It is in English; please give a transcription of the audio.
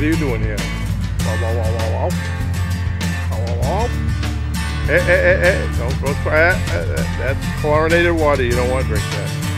What are you doing here? Wow, wow, wow, wow, wow. Wow, wow, wow. Hey, hey, hey, hey. Don't go. That's chlorinated water. You don't want to drink that.